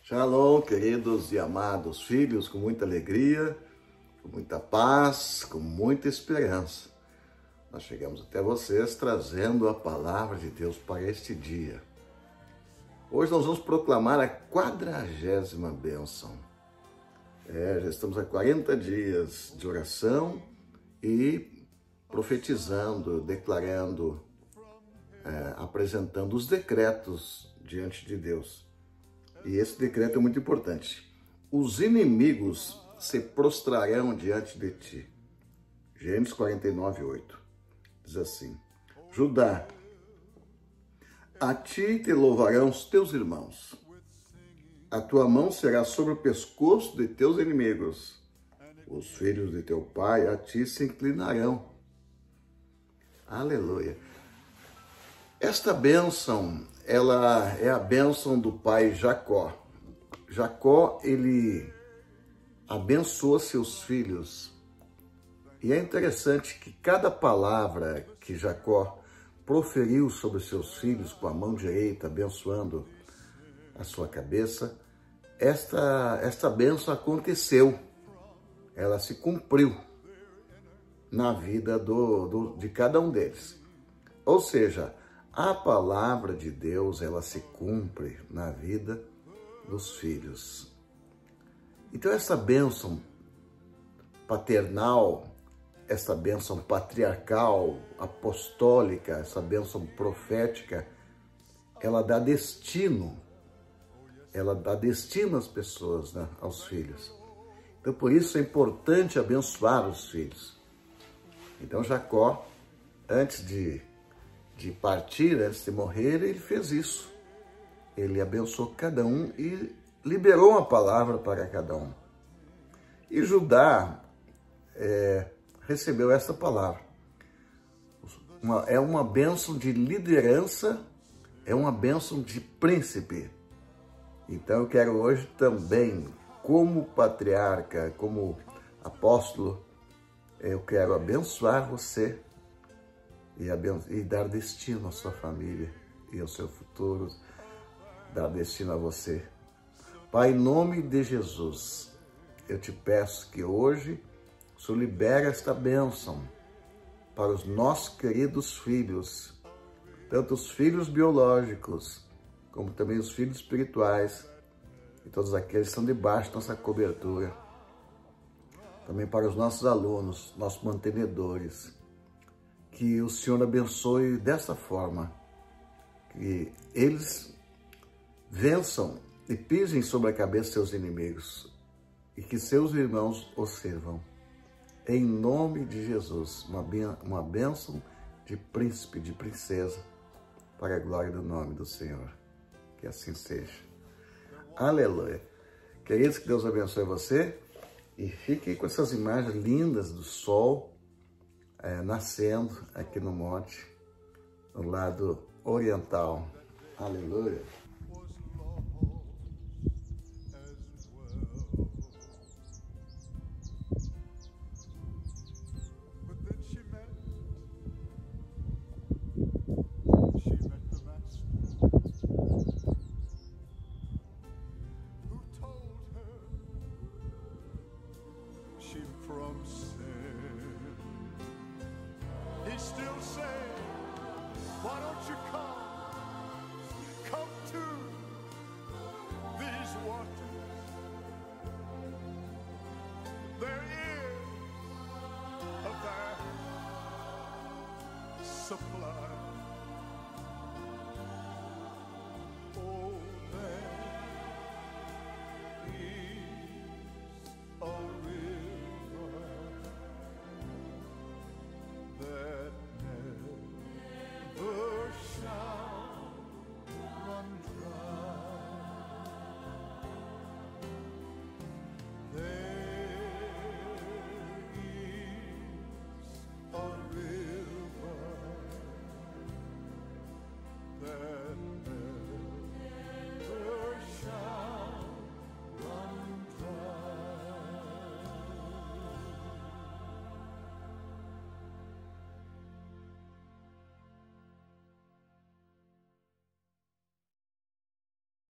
Shalom, queridos e amados filhos, com muita alegria, com muita paz, com muita esperança. Nós chegamos até vocês trazendo a palavra de Deus para este dia. Hoje nós vamos proclamar a 40ª bênção. Já estamos há 40 dias de oração e profetizando, declarando, apresentando os decretos diante de Deus. E esse decreto é muito importante. Os inimigos se prostrarão diante de ti. Gênesis 49:8. Diz assim: Judá, a ti te louvarão os teus irmãos. A tua mão será sobre o pescoço de teus inimigos. Os filhos de teu pai a ti se inclinarão. Aleluia. Esta bênção, ela é a bênção do pai Jacó. Jacó, ele abençoou seus filhos. E é interessante que cada palavra que Jacó proferiu sobre seus filhos com a mão direita, abençoando a sua cabeça, esta bênção aconteceu. Ela se cumpriu na vida de cada um deles. Ou seja, a palavra de Deus, ela se cumpre na vida dos filhos. Então, essa bênção paternal, essa bênção patriarcal, apostólica, essa bênção profética, ela dá destino às pessoas, né, aos filhos. Então, por isso é importante abençoar os filhos. Então, Jacó, antes de partir, antes de morrer, ele fez isso. Ele abençoou cada um e liberou uma palavra para cada um. E Judá recebeu essa palavra. É uma bênção de liderança, é uma bênção de príncipe. Então eu quero hoje também, como patriarca, como apóstolo, eu quero abençoar você e dar destino à sua família e ao seu futuro, dar destino a você. Pai, em nome de Jesus, eu te peço que hoje o Senhor libere esta bênção para os nossos queridos filhos, tanto os filhos biológicos, como também os filhos espirituais, e todos aqueles que estão debaixo da nossa cobertura. Também para os nossos alunos, nossos mantenedores, que o Senhor abençoe dessa forma, que eles vençam e pisem sobre a cabeça de seus inimigos e que seus irmãos os sirvam. Em nome de Jesus, uma bênção de príncipe, de princesa, para a glória do nome do Senhor. Que assim seja. Aleluia. Queridos, que Deus abençoe você e fique com essas imagens lindas do sol nascendo aqui no monte, no lado oriental. Aleluia.